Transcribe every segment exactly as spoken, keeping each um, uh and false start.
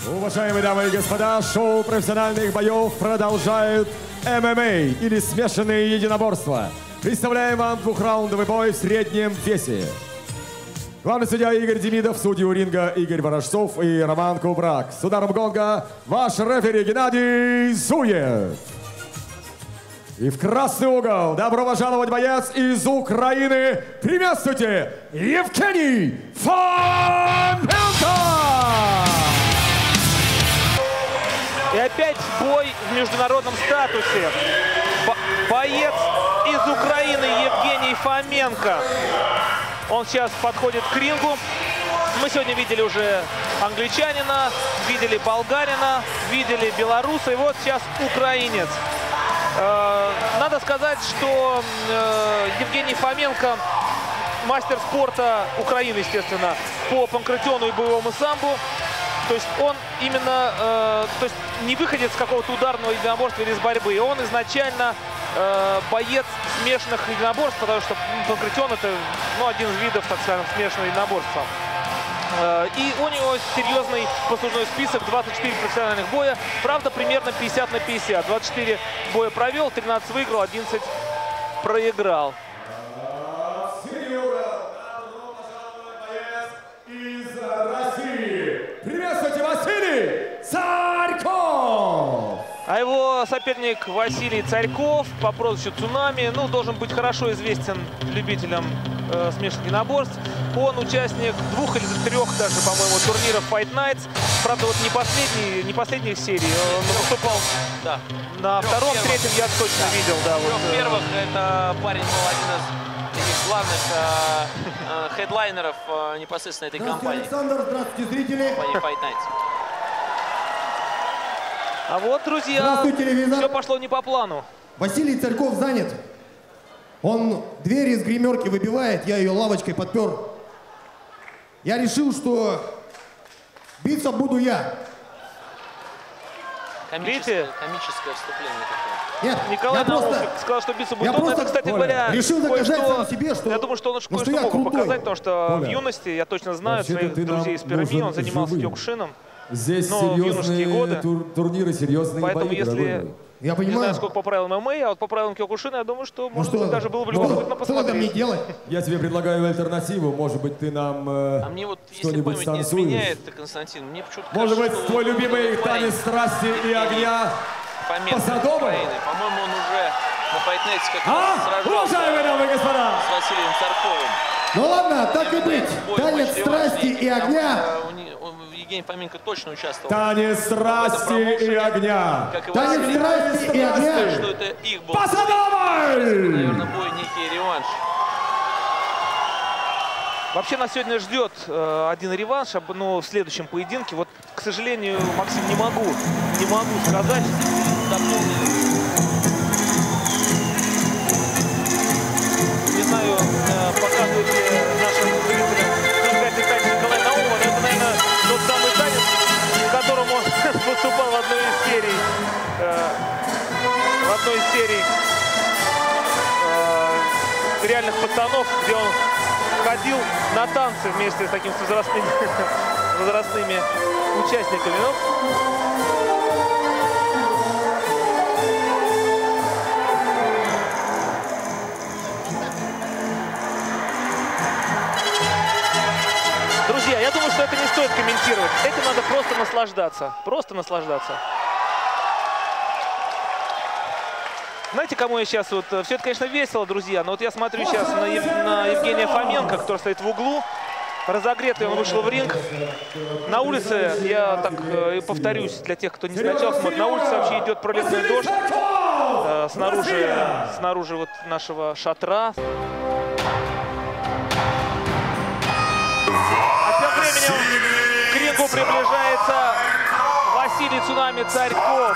Уважаемые дамы и господа, шоу профессиональных боев продолжают эм эм а или смешанные единоборства. Представляем вам двухраундовый бой в среднем весе. Главный судья Игорь Демидов, судьи у ринга Игорь Ворожцов и Роман Кубрак. С ударом гонга ваш рефери Геннадий Зуев. И в красный угол добро пожаловать боец из Украины. Приветствуйте, Евгений Фоменко! И опять бой в международном статусе. Бо боец из Украины Евгений Фоменко. Он сейчас подходит к рингу. Мы сегодня видели уже англичанина, видели болгарина, видели белоруса. И вот сейчас украинец. Надо сказать, что Евгений Фоменко мастер спорта Украины, естественно, по панкратиону и боевому самбо. То есть он именно, э, то есть не выходит с какого-то ударного единоборства или с борьбы. Он изначально э, боец смешанных единоборств, потому что панкратион это ну, один из видов, так скажем, смешанного единоборства. Э, и у него серьезный послужной список, двадцать четыре профессиональных боя. Правда, примерно пятьдесят на пятьдесят. двадцать четыре боя провел, тринадцать выиграл, одиннадцать проиграл. А его соперник Василий Царьков по прозвищу Цунами, ну, должен быть хорошо известен любителям э, смешанных единоборств. Он участник двух или трех даже, по-моему, турниров Fight Nights. Правда, вот не последний, не последних серий. Он выступал да. на Трех втором, первых. третьем, я точно да. видел. Да, Трех вот. первых это парень был один из таких главных э, э, хедлайнеров э, непосредственно этой компании. Александр, здравствуйте, зрители. Компании Fight Nights. А вот, друзья, все пошло не по плану. Василий Царьков занят. Он дверь из гримерки выбивает, я ее лавочкой подпер. Я решил, что биться буду я. Комическое, комическое вступление такое. Нет, Николай я Наумов просто, сказал, что биться будет. я Он, просто, это, кстати Коля, говоря, решил доказать сам себе, что, я думаю, что он ну, кое-что я мог крутой. показать, потому что Коля, в юности, я точно знаю своих ты друзей из Перми, он нужен занимался живым. кёкушином. Здесь Но в юношеские серьезные годы. тур турниры, серьезные Поэтому бои, если, дорогой мой. Я не понимаю. знаю, сколько по правилам эм эм а, а вот по правилам кёкушина, я думаю, что, Ну может что, быть, даже было бы ну, любопытно что надо мне посмотреть. делать? Я тебе предлагаю альтернативу. Может быть, ты нам э, А мне вот, если что-нибудь память не станцуешь? изменяет, Константин, мне почему-то Может кажется, быть, что твой вот любимый этот танец парень, страсти и Евгений огня Фоменко из Посадовый? Украины. По-моему, он уже на Fight Nights как раз А? сражался Уважаемые дамы и господа! с Василием Царьковым. Ну ладно, так и быть. Бой Танец очень страсти реваншный, и огня. потому что у не- он- Евгений Фоменко точно участвовал. Танец в этом страсти и промоушене, огня! Как и Танец Василий. страсти и огня. Что это их был, Посадовый! наверное, бой, некий реванш. Вообще нас сегодня ждет э, один реванш, об- но в следующем поединке. Вот, к сожалению, Максим, не могу, не могу сказать. Не знаю, э, показывает ли нашим зрителям замечательный танец Николая Наумова, но это, наверное, тот самый танец, в котором он выступал в одной из серий. э, в одной из серий э, реальных пацанов, где он ходил на танцы вместе с такими возрастными, возрастными участниками. Ну, друзья, я думаю, что это не стоит комментировать. Этим надо просто наслаждаться. Просто наслаждаться. Знаете, кому я сейчас вот... Все это, конечно, весело, друзья, но вот я смотрю сейчас на, Ев... на Евгения Фоменко, который стоит в углу. Разогретый, он вышел в ринг. На улице, я так э, повторюсь, для тех, кто не сначала смотрит, на улице вообще идет проливной дождь. Э, снаружи, снаружи вот нашего шатра. А тем временем к рингу приближается Василий Цунами Царьков.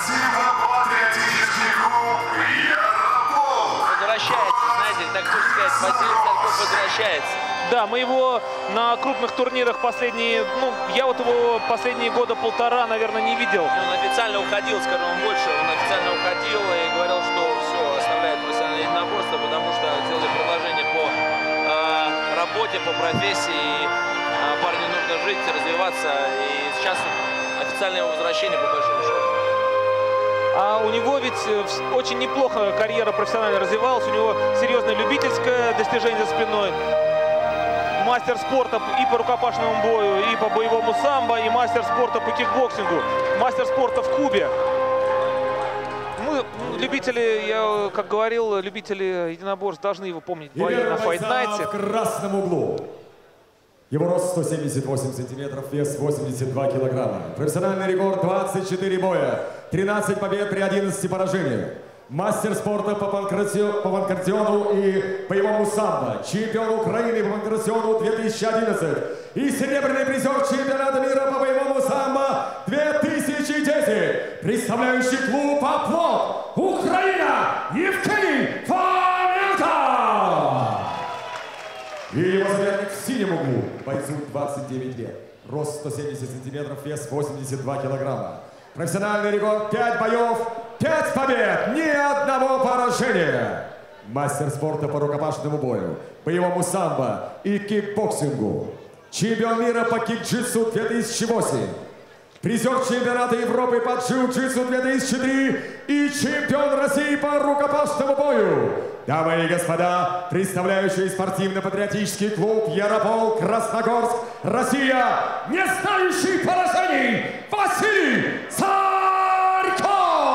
Возвращается, знаете, так хочется сказать, Василий Царьков возвращается. Да, мы его на крупных турнирах последние, ну, я вот его последние года полтора, наверное, не видел. Он официально уходил, скажем вам больше, он официально уходил и говорил, что все, оставляет профессиональное единоборство, потому что делали предложение по э, работе, по профессии, э, парню нужно жить, развиваться, и сейчас официальное его возвращение по большому счету. А у него ведь очень неплохо карьера профессионально развивалась. У него серьезное любительское достижение за спиной. Мастер спорта и по рукопашному бою, и по боевому самбо, и мастер спорта по кикбоксингу. Мастер спорта в Кубе. Мы, любители, я как говорил, любители единоборств должны его помнить бои на Fight Night. В красном углу. Его рост сто семьдесят восемь сантиметров, вес восемьдесят два килограмма. Профессиональный рекорд двадцать четыре боя, тринадцать побед при одиннадцати поражениях. Мастер спорта по панкратиону, по панкратиону и боевому самбо. Чемпион Украины по панкратиону две тысячи одиннадцать. И серебряный призер чемпионата мира по боевому самбо две тысячи десять. Представляющий клуб «Оплот» Украина Евгений Фоменко. И его соперник в синем углу, бойцу двадцать девять лет. Рост сто семьдесят сантиметров, вес восемьдесят два килограмма. Профессиональный рекорд пять боев, пять побед, ни одного поражения. Мастер спорта по рукопашному бою, боевому самбо и кикбоксингу. Чемпион мира по кик-джитсу две тысячи восемь. Призер чемпионата Европы по джиу-джитсу две тысячи три и чемпион России по рукопашному бою. Дамы и господа, представляющий спортивно-патриотический клуб «Яропол», Красногорск, Россия, не знающий поражений, Василий Царьков!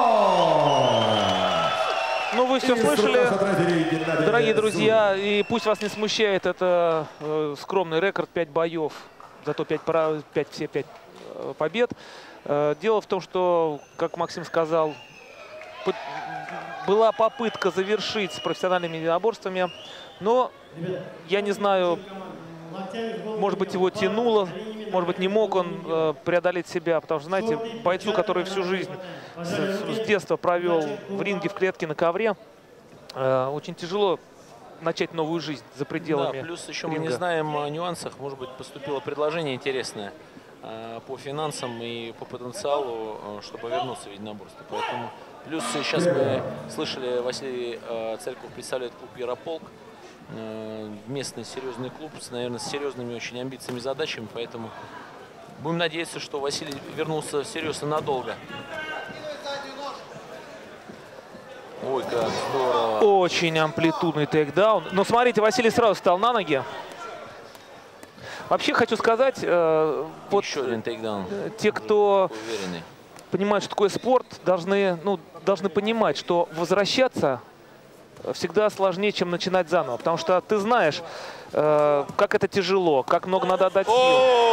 Ну, вы все слышали, дорогие друзья, и пусть вас не смущает это э, скромный рекорд, пять боев, зато пять, пять, все пять э, побед. Э, дело в том, что, как Максим сказал, была попытка завершить с профессиональными единоборствами, но я не знаю, может быть, его тянуло, может быть, не мог он э, преодолеть себя, потому что, знаете, бойцу, который всю жизнь с, с детства провел в ринге, в клетке, на ковре, э, очень тяжело начать новую жизнь за пределами Да, плюс еще ринга. мы не знаем о нюансах, может быть, поступило предложение интересное э, по финансам и по потенциалу, э, чтобы вернуться в единоборство. Поэтому плюс сейчас мы слышали, Василий э, Царьков представляет клуб «Ярополк». Местный серьезный клуб, с, наверное, с серьезными очень амбициями и задачами, поэтому будем надеяться, что Василий вернулся серьезно надолго. Ой, как здорово. Очень амплитудный тейкдаун. Но смотрите, Василий сразу встал на ноги. Вообще хочу сказать, э, вот еще один тейкдаун. Те, кто уверенный, понимает, что такое спорт, должны, ну, должны понимать, что возвращаться всегда сложнее, чем начинать заново. Потому что ты знаешь, э, как это тяжело, как много надо отдать сил.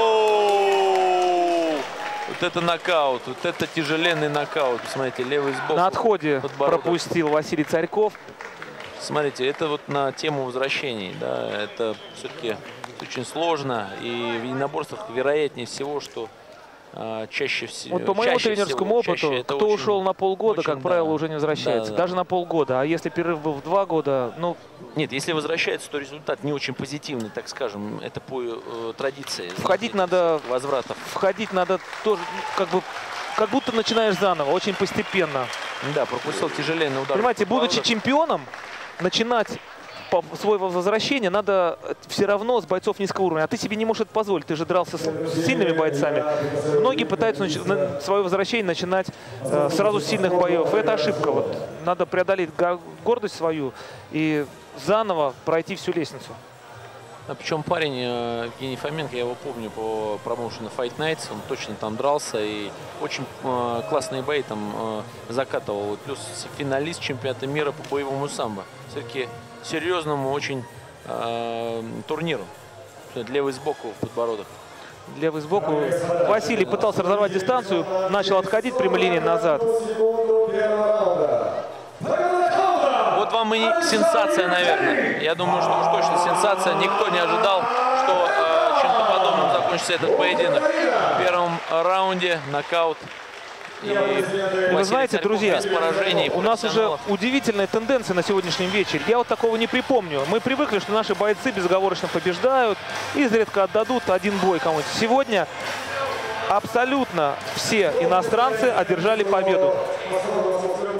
Вот это нокаут, вот это тяжеленный нокаут. Посмотрите, левый сбоку. На отходе подбородок. пропустил Василий Царьков. Смотрите, это вот на тему возвращений. Да, это все-таки очень сложно. И в единоборствах вероятнее всего, что а, чаще всего... Вот по моему тренерскому опыту, кто очень, ушел на полгода, очень, как правило, да, уже не возвращается. Да, да. Даже на полгода. А если перерыв был в два года, ну... Нет, если возвращается, то результат не очень позитивный, так скажем. Это по э, традиции. Входить знаете, надо... Возвратов. Входить надо тоже, как бы... Как будто начинаешь заново, очень постепенно. Да, пропустил тяжеленный удар. Понимаете, будучи чемпионом, начинать свое возвращение надо все равно с бойцов низкого уровня. А ты себе не можешь это позволить. Ты же дрался с сильными бойцами. Многие пытаются свое возвращение начинать э, сразу с сильных боев. И это ошибка. Вот. Надо преодолеть гордость свою и заново пройти всю лестницу. А причем парень Евгений Фоменко, я его помню по промоушену Fight Nights, он точно там дрался и очень э, классные бои там э, закатывал. Плюс финалист чемпионата мира по боевому самбо. Все-таки серьезному очень э, турниру. Левый сбоку в подбородок. Левый сбоку. Василий пытался разорвать дистанцию, начал отходить прямой линией назад. Вот вам и сенсация, наверное. Я думаю, что уж точно сенсация. Никто не ожидал, что э, чем-то подобным закончится этот поединок. В первом раунде нокаут. И вы знаете, друзья, поражений, у нас уже удивительная тенденция на сегодняшнем вечере. Я вот такого не припомню. Мы привыкли, что наши бойцы безоговорочно побеждают, изредка отдадут один бой кому-нибудь. Сегодня абсолютно все иностранцы одержали победу.